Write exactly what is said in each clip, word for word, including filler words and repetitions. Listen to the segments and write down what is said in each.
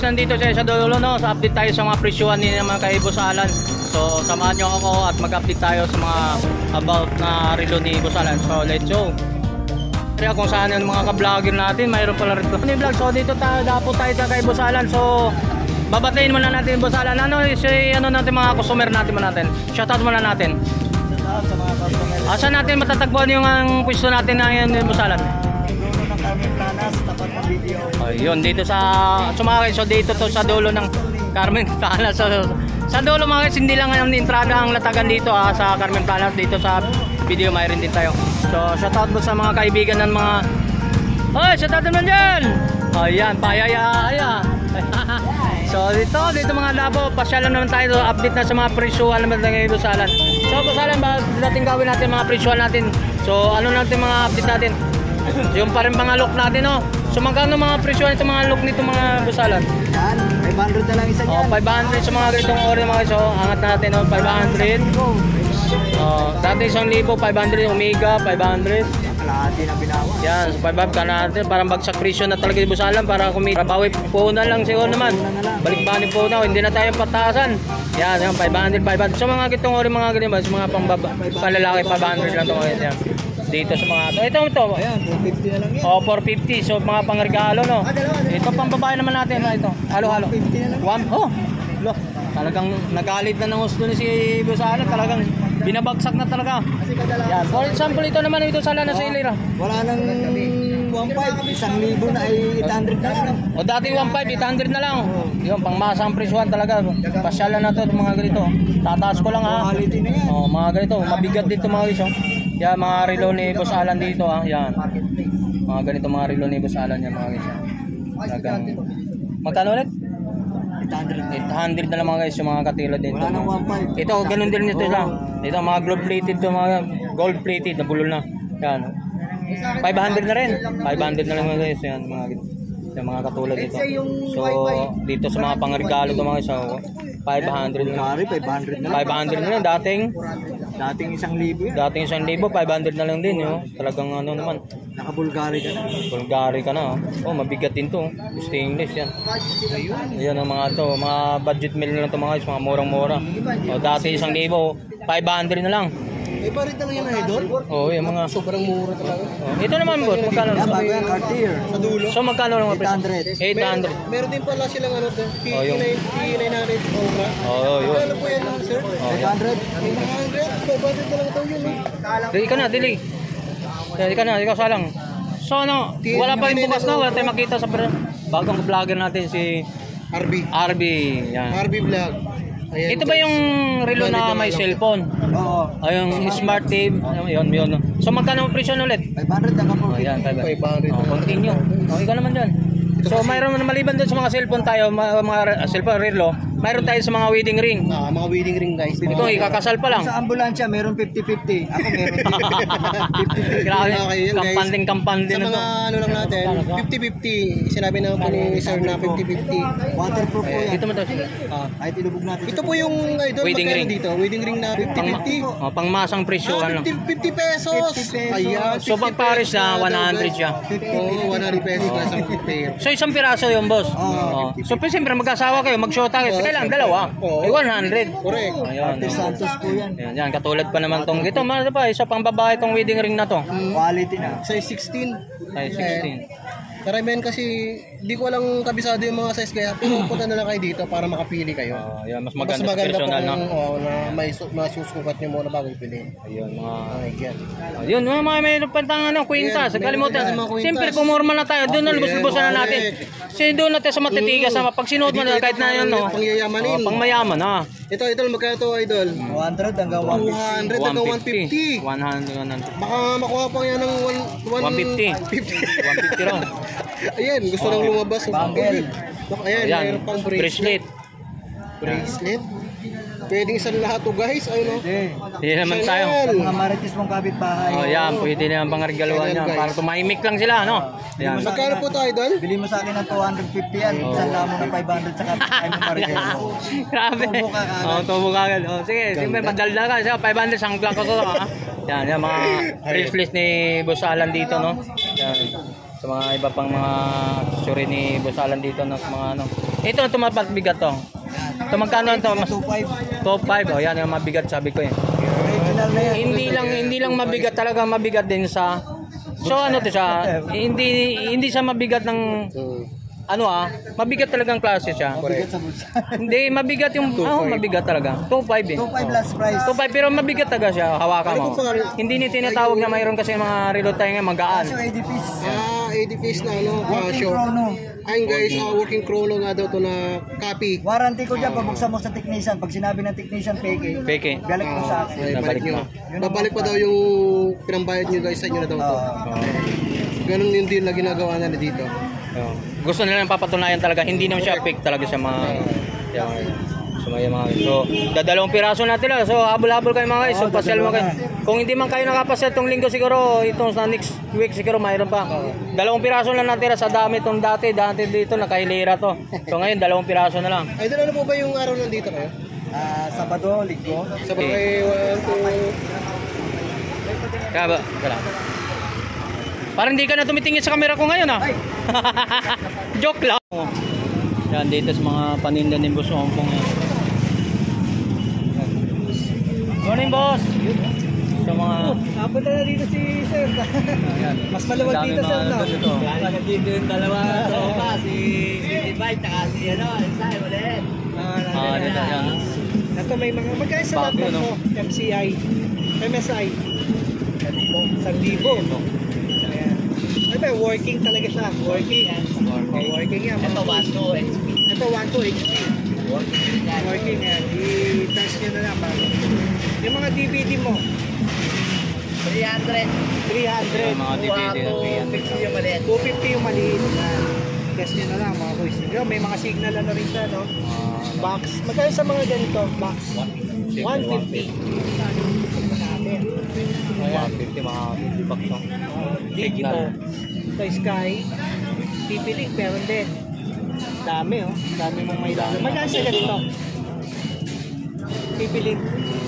nandito siya sa dulo, no? Sa update tayo sa mga presyuhan ni mga kay Boss Alan. So samahan nyo ako at mag-update tayo sa mga about na relo ni Boss Alan. So let's go. Kaya kung saan yung mga ka-vlogger natin, mayroon pala rito ni vlog. So dito tayo, dapo tayo kay Boss Alan. So babatayin muna natin Boss Alan. Ano si ano natin mga customer natin muna natin. Shoutout muna natin. Shoutout sa mga customer. Asan natin matatagpuan yung ang pwesto natin na yan Boss Alan? Carmen Planas, tapat ng video. Ayun, dito sa sumakay. So dito to sa dulo ng Carmen Planas. So, sa dulo mga guys, hindi lang ang entrada ang latagan dito ah, sa Carmen Planas. Dito sa video mayroon din tayo. So shoutout po sa mga kaibigan ng mga Hoy, shoutout naman dyan. Ayan, payaya. So dito, dito mga labo, pasyalan naman tayo. Update na sa mga presyuhan naman ng Boss Alan. So Boss Alan, ba natin gawin natin mga presyuhan natin. So ano natin mga update natin? Yung pa rin mga look natin, no? So magkano mga presyo nito mga look nito mga Boss Alan? Yan, five hundred na lang isa dyan. Oh, five hundred sa mga ganitong ori mga guys. So angat natin, no? five hundred. Oh, dati isang libo, five hundred. Omega, five hundred. Kalahati na binawas. Yan, so five hundred ka natin. Parang bagsak presyo na talaga ni Boss Alan. Para kumita. Bawi po na lang siguro naman. Balik-balik po na. Hindi na tayo patasan. Yan, yan, five hundred, five hundred. So mga ganitong ori mga ganyan ba? So mga pambaba, palalaki, five hundred lang ito. Yan. Dito sa mga ito. Ito ito. Ayan, four fifty na lang yan. Oh, four fifty. So mga pangregalo, no. Ito pang babae naman natin, no? Ito. Halo-halo. four fifty na lang. One. Oh. Lo. Talagang nagalit na ng gusto ni si Boss Alan. Talagang binabagsak na talaga. Yan. For example, ito naman ito sa lana sa ilira. Wala nang one five, isang libo na ay eight hundred na lang. O dati one five, eight hundred na lang. Yung pangmasang presyuhan talaga. Pasyalan na to mga ganito. Tataas ko lang ha. Quality na yan. Oh, mga ganito. Mabigat dito mga guys. Oh. Yan mga relo ni Boss Alan dito ha. Yan. Mga ganito mga relo ni Boss Alan yan mga guys. Talagang magkano ulit? eight hundred na lang mga guys yung mga katulad dito. Wala nang one five. Ito ganun din nito lang. Dito mga gold plated to mga gold plated na bulol na. Yan. five hundred na rin. five hundred na lang mga guys yan mga yung mga katulad dito. So dito sa mga pangregalo to mga guys. So, five hundred na. five hundred na lang. five hundred na lang dating Dating isang libo yan. dating isang libo, five hundred na lang din yo. Talagang ano naman. Naka-Bulgari ka na. Bulgari ka na. Oh, mabigat din to. Stainless yan. Ayun ang mga to, mga budget meal na lang to mga guys, mga murang-mura. Oh, dati isang libo, five hundred na lang. Eh, parit lang yan idol. Oh, yung mga Sobrang mura talaga. oh, ito naman boss, magkano? Yan, bago yan, Cartier. Sa dulo. So magkano lang eight hundred. eight hundred. Meron din pala silang ano, P Oh, yung- nine hundred Cobra. Oh, yun. Ano po yan lang, sir? Oh, eight hundred. eight hundred. five hundred na lang ito yun. eh. Dili ka na, dili. Dili ka na, ikaw salang. So ano, wala pa yung bukas na, wala tayong makita sa bagong vlogger natin si R B. R B. Yan. R B Vlog. Ayan, Ito ba yung relo na may cellphone? Oo. Ay, yung smart tip. Yun, yun. So magkano ang presyo ulit? five hundred na Oh, kapag. yan, five hundred. Oh, continue. Oh, ikaw naman dyan. So mayroon na maliban doon sa mga cellphone tayo, mga, mga cellphone relo, mayroon tayo sa mga wedding ring. Ah, mga wedding ring guys. Ito, ikakasal pa lang. Sa ambulansya, meron fifty fifty. Ako meron fifty fifty. Grabe, Okay, yun, guys. kampanding-kampanding Sa na to. mga ano lang natin, fifty fifty. Sinabi na po ni sir na fifty fifty. Waterproof po yan. Dito mo to. Ah, kahit ilubog natin. Ito Ito po yung idol, Wedding magkano ring. dito? Wedding ring na fifty Pang, fifty. oh, pangmasang presyohan lang. fifty, fifty pesos. fifty pesos. Ayan. So pag Paris na, one hundred siya. Oo, one hundred pesos na isang pair. So isang piraso yung boss. Oo. Oh. So pero siyempre mag-asawa kayo, mag-shota kayo. Kailangan dalawa. Oo. Eh, one hundred. Correct. Ayun. Ate Santos po yan. Yan, yan, katulad pa naman tong ito, ano pa, isa pang babae tong wedding ring na to. Quality na. Size sixteen. Size sixteen. Karamihan kasi, di ko lang kabisado yung mga size kaya pumunta na lang kayo dito para makapili kayo. Oh, yan, mas Mas maganda sa maganda po personal kung no. oh, na may su masusukat nyo muna bago ipili. Ayun, mga Okay, yan. oh, yun, mga mga mayroon pa tang ano, kwintas, Yan, kalimutan. meron din mga kwintas. Siyempre pumorma na tayo, doon na Okay, lubos-lubosan na natin. Kasi doon natin sa matitigas na pag sinuot mo na kahit na yun no. Pangyayamanin. Oh, pang mayaman ha. Ito, ito, magkano to idol? one hundred hanggang one two fifty. hundred hanggang one fifty. one hundred, one hundred. Baka makuha pa yan ng one one fifty. one fifty raw. Ayan, gusto nang lumabas. Bangle. Ayan, Ayan, mayroon pang bracelet. Bracelet. Pwedeng isang lahat to guys. Ayun o. Okay. Hindi naman tayo. Sa mga marites mong kapitbahay. Oh, yan, pwede naman pang regaluhan Ayan, yan. guys. Para tumahimik lang sila, no? Yan. Magkano po to idol? Bili mo sa akin ng two hundred fifty yan. Oh. Isang lamo ng five hundred sa kapitbahay mo marigelo. Grabe. Tubo ka kagad. Oh, tubo ka agad. Oh, sige, siyempre padalda ka. Siya, five hundred, sangklang ko to, ha? Yan, yan, mga bracelet ni Boss Alan dito, no? Yan. Sa mga iba pang mga accessory ni Boss Alan dito, no? Sa mga, ano, Ito na tumapat bigat to. Ito magkano ito? Mas two five. top five. Oh, yan yung mabigat sabi ko eh. Original na yan. Hindi lang hindi lang mabigat, talaga mabigat din sa. So ano to siya? Hindi hindi siya mabigat ng Hmm. ano ah, mabigat talagang klase siya. Mabigat sa bulsa. Hindi mabigat yung oh, mabigat talaga. top five eh. two five last price. top five pero mabigat talaga siya, hawakan mo. Hindi ni tinatawag na mayroon kasi mga reload tayo ngayon magaan. So, eighty piece. Ah, eighty piece na ano, Working Casio. chrono. Ayun guys, ah, working chrono nga daw to na copy. Warranty ko dyan, pabuksan mo sa technician. Pag sinabi ng technician, peke. Peke. Balik mo sa akin. Ay, Babalik balik nyo. pa. Babalik pa daw yung pinambayad nyo guys sa inyo na daw to. Oo. Ganun yung deal na ginagawa nila dito. Oh. Gusto nila ng papatunayan talaga, hindi naman siya fake talaga siya mga yung, so, may mga so dadalawang piraso natin lang. So habol-habol kayo mga guys. So Oo, pasyal mo dalawa kayo. Kung hindi man kayo nakapasyal tong linggo siguro, itong sa next week siguro mayroon pa. Dalawang piraso lang natira sa dami tong dati, dati dito nakahilera to. So ngayon dalawang piraso na lang. Ay, ano po ba yung araw nandito kayo? Ah, Sabado, Linggo. Sa barangay one, two... Kaya ba? Kala. Parang hindi ka na tumitingin sa camera ko ngayon ah. Joke lang. Yan dito sa mga paninda ni Boss Ompong yan. Morning boss. Sa mga Napunta na dito si Sir. ayan. Mas maluwag Dami dito, mga Sir, no? ano dito. Nandito yung dalawa. Si Sixty-five, tsaka si ano, Isay, ulit. Ah, dito yan. Ito may mga, magkaya sa Bago, laptop no? mo, M C I, M S I. San libo. Ayan. Ano ba, working talaga siya. Working. Oh, working yan. Ito one two H P. Ito one two H P. Working yan. I-touch nyo na lang. Bago. Yung mga D V D mo. three hundred. three hundred. Yung mga D V D na three hundred. yung maliit. two fifty yung maliit. Yan. Test nyo na lang mga boys. Yo, may mga signal na rin siya, no? Box. Magkano sa mga ganito? Box. one fifty. Natin. one fifty mga box no. Dito. Sa Sky. Pipiling, meron din. Dami, oh. Dami mong may lalo. Magkano sa ganito? Pipiling.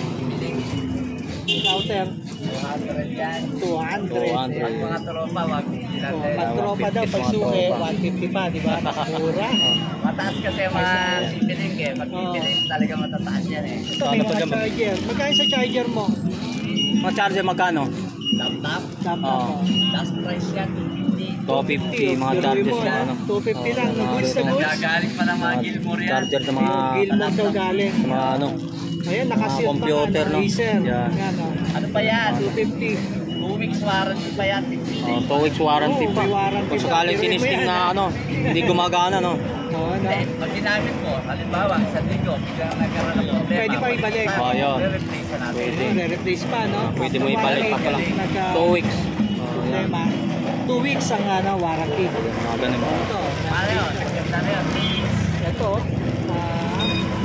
Router. two hundred. two hundred. Mga tropa, wag. Pag tropa daw, pag suke, one fifty pa, di ba? Mura. Mataas kasi mga pipiling eh. Pag pipiling talaga matataas yan eh. Ito, may Ano pa mga dyan, ma'am? charger. Magkano sa charger mo? Mga charger magkano? Laptop, Laptop Oo. mo. last price yan, two fifty. two fifty mga chargers na ano. two fifty lang. Oo, Goods na mga- goods. Nagagaling pa ng mga Gilmore yan. Charger ng mga Gilmore daw galing. mga ano. Ayan, nakasute Mga computer, pa nga, no? Acer. Yeah. Yan, oh. Ano pa yan? two fifty. Two weeks warranty pa yan. Oh, two weeks warranty Oo, pa. may warranty Kung pa. sakaling Pero sinisting may na yan, ano, hindi gumagana no. Oo, ano? Eh, pag ginamit mo, halimbawa, isang linggo, biglang nagkaroon ng problema. Pwede pa ibalik. Oh, yun. Re-replace na natin. Pwede. Ano, re-replace pa, no? Pwede mo ibalik pa pala. Nagka- two weeks. Oh, yan. Problema. Two weeks ang ano, warranty. Mga ganun. Ito, Ano yun? Nagkanda na yun. ito, ah,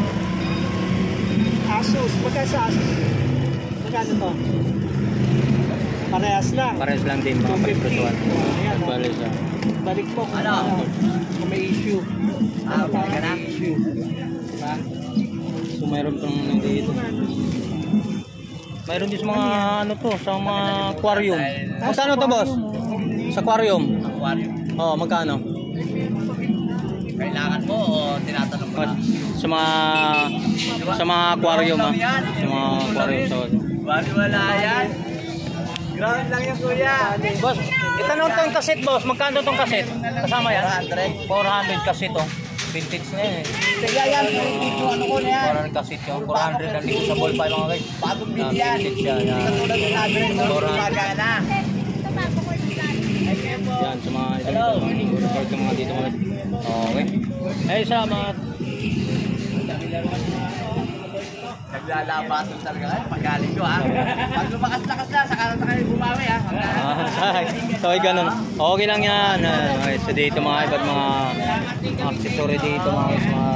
Asus. Magkano sa Asus? Magkano to? Parehas lang. Parehas lang din mga two fifty. pagkusuan. Ayan, oh. Balik siya. Balik mo kung Ano? ano, kung may issue. Ah, Ano pa okay na. may issue? Diba? So mayroon pang dito. Mayroon din sa mga ano to, sa mga aquarium. Magkano to boss? Sa aquarium. Aquarium. Oh, magkano? Kailangan mo o tinatanong mo na? Sa mga sa mga aquarium ah. Sa mga aquarium so. Wala yan. Ground lang yan, kuya. Boss, itanong tong kaset boss, magkano tong kaset? Kasama yan? four hundred kaset oh. Vintage na yan eh. Kaya yan, dito ano ko na yan. four hundred kaset yung four hundred ang dito sa ball pa mga guys. Bagong Ah, bili yan. vintage yan. Yan. Katulad ng address mo, Four hundred. gumagana. Yan sa mga ito mga record yung mga dito mga. Okay. Eh sa mga Naglalabasan talaga kayo. Paggaling ko ha. Pag lumakas-lakas na, saka na kayo bumawi ha. Ah, so ay ganun. Okay lang yan. Ah, okay, so dito mga iba't mga accessory dito mga mga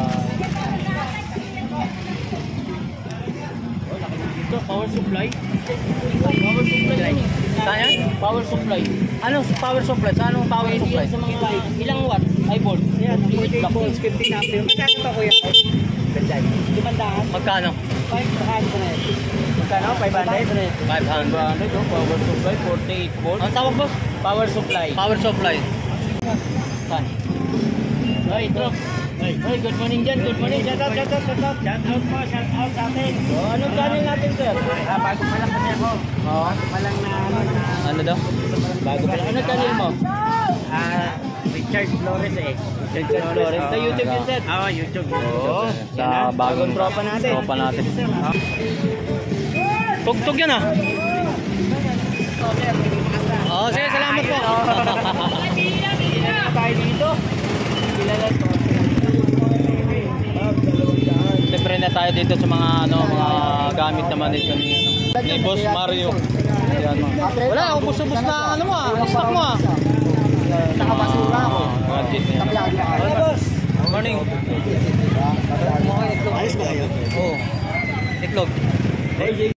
Ito, power supply. Power supply. Kaya? Power supply. Ano power supply? Sa anong power Pwede supply? yan sa mga ilang watt? High volt. Ayan, fourteen volts, fifteen ampere. Magkano to, kuya? Limandaan. Magkano? five hundred. Magkano? five hundred? five hundred. Ano ito? Power supply, forty-eight volt. Ang tawag boss? Power supply. Power supply. Saan? Ay, ito. Ay, ay, good morning dyan, good morning. Shout out, shout out, shout out. Shout out po, shout out sa atin. Oh, anong channel natin, sir? Ah, bago pa lang kasi ako. Oo. Bago pa lang na ano na. Ano daw? Bago pa lang. Ano channel mo? Ah, Richard Flores eh. Richard Flores. Sa YouTube yun, sir? Ah, YouTube. Oo. Sa bagong tropa natin. tropa natin. Tugtog yan ah. Oo, sige, salamat po. Tayo dito. Kilala to. Siyempre na tayo dito sa mga ano, mga gamit naman dito ni, ano, ni Boss Mario. Yan, mga. Wala, ubus-ubus na ano mo ah. Stock mo ah. Nakabasura ako. Mga kit niya. Hola, boss. Morning. Ayos ba kayo? Oo. Itlog.